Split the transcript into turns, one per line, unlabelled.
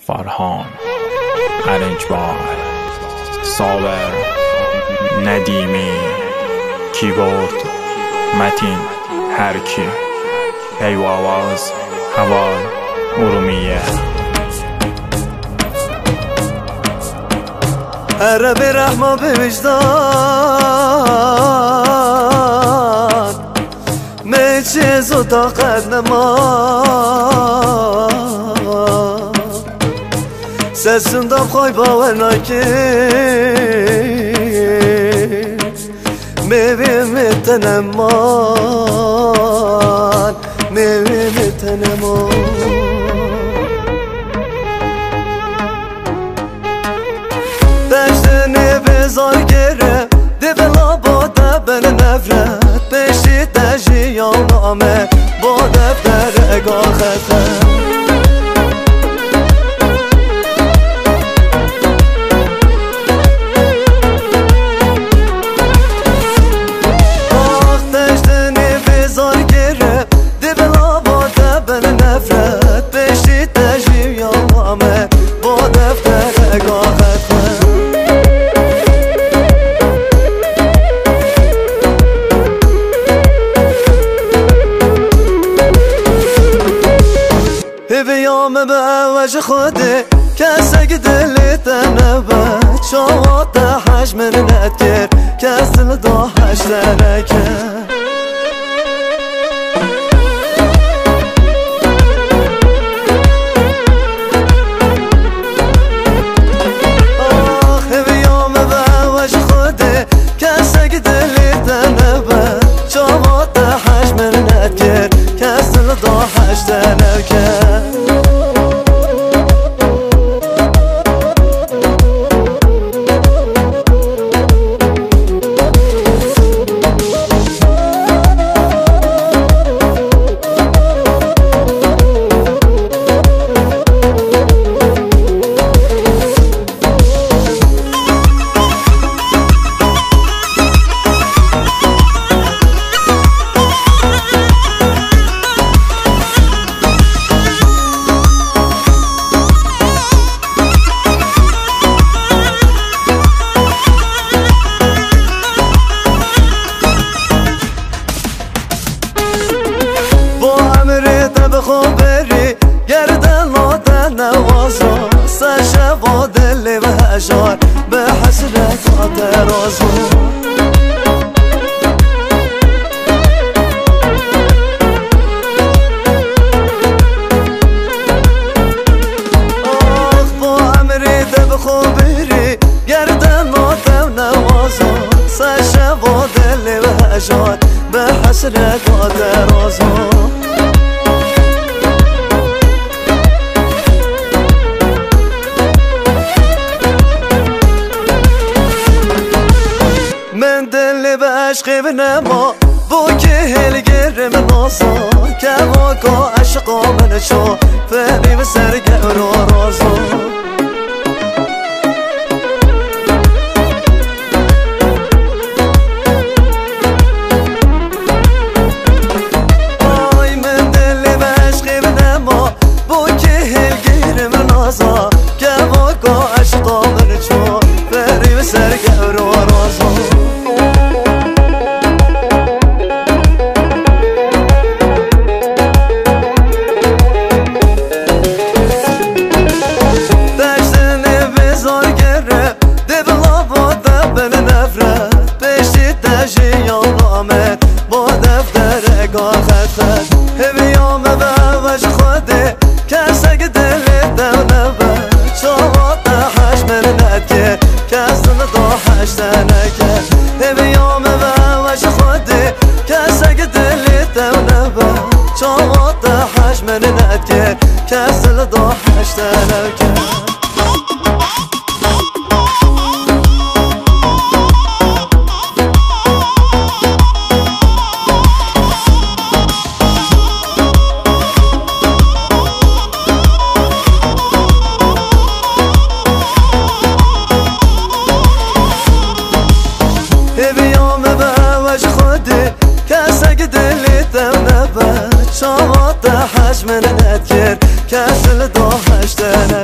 فرهان ارنجبار صابر ندیمی کیبورد متین هرکی پیواواز هوال ارومیه
عرب رحمه به وجدان میچیز و طاقت نما سسوندم خوی باور ناکی میویم تنمان میویم تنمان دشتنی بزار گره دی بلا باده بن نفرت بشی دجی یا نامه با دفتر اگاه خطر بیام به وجه خوده کسک دلی تنبت شاوات حجم نتکر کس دل دا حشترکر بیام به وجه خوده کسک دلی تنبت شاوات حجم نتکر کس دل دا حشترکر بخوبری گردن لادن نوازا سرشوا دلی و هجار به حسرت آترازو با امری ده بخوبری گردن لادن نوازا سرشوا دلی و هجار به حسرت آترازو من دلی به عشقی بنما بو که هلگر من نازا که واقع عشقا من چو فهمی به سرگر و رازا آی من دلی به عشقی بنما بو که هلگر من نازا که واقع عشقا من چو فهمی به سرگر و رازا با دفتر اگاه خطر بیام به وجه خوده کسک دلی دولبه شاوات حجم نتکر کس دل دا حشتنکر بیام به وجه خوده کسک دلی دولبه شاوات حجم نتکر کس دل دا حشتنکر بیام به وجه خوده کسک دلی دولبه شاوات حجم نتکر کس دل دا حشتنکر